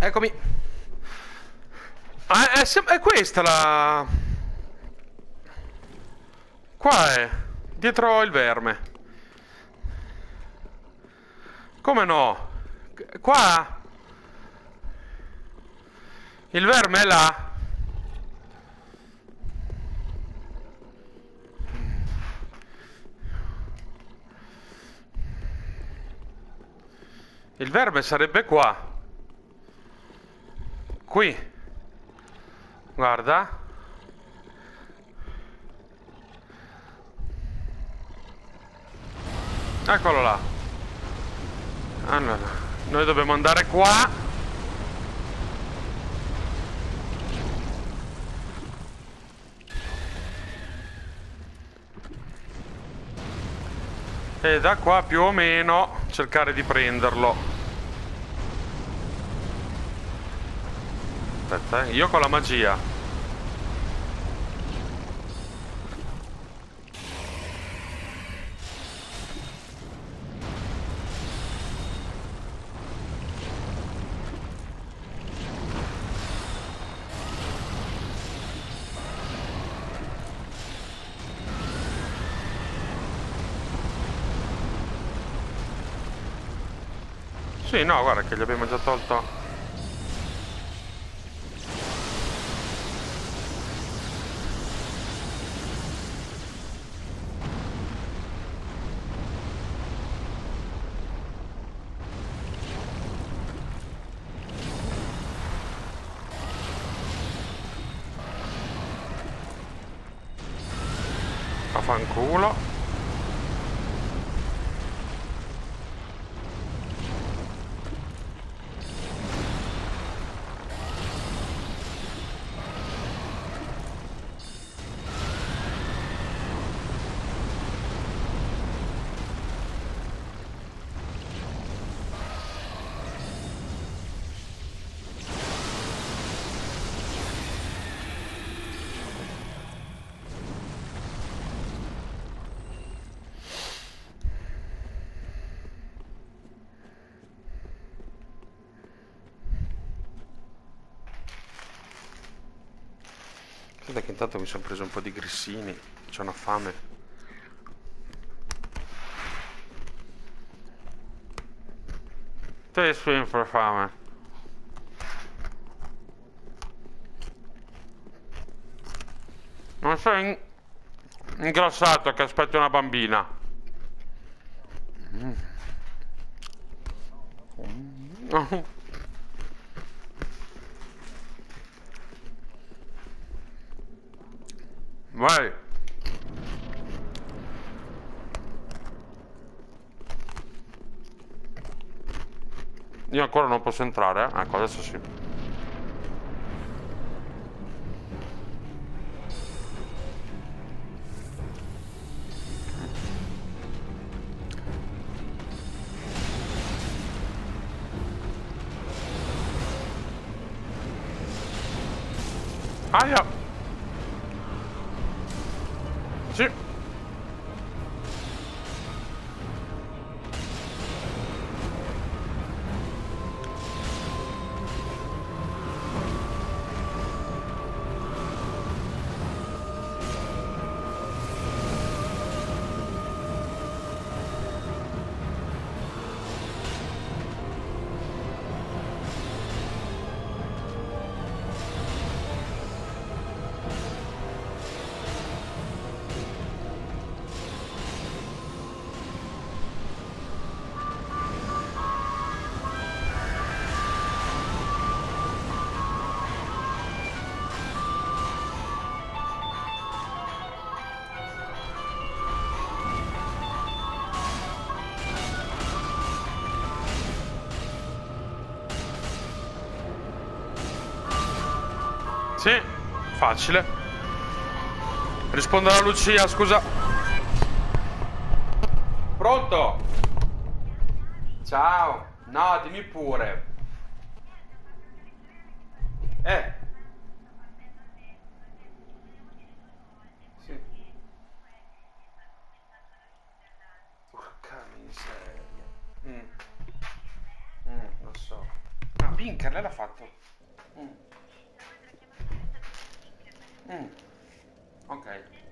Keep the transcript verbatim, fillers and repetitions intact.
Eccomi. Ah, è, sem- è questa la... Qua è. Dietro il verme. Come no? Qua? Il verme è là? Il verme sarebbe qua. Qui. Guarda. Eccolo là. Allora, noi dobbiamo andare qua. E da qua più o meno cercare di prenderlo. Aspetta, eh. Io con la magia. Sì, no, guarda che gli abbiamo già tolto. Fanculo. Guarda che intanto mi sono preso un po' di grissini. C'ho una fame. Te sempre fame. Non sei in... ingrassato che aspetti una bambina. Mm. Mm. Vai. Io ancora non posso entrare, eh? Ecco, adesso sì. Aia. Sì. Sì, facile. Rispondo alla Lucia, scusa. Pronto? Ciao. No, dimmi pure. Eh. Sì. Porca miseria. Mm. Mm, lo so. Ah, Tinker, lei l'ha fatto. Mm. Mm. Ok.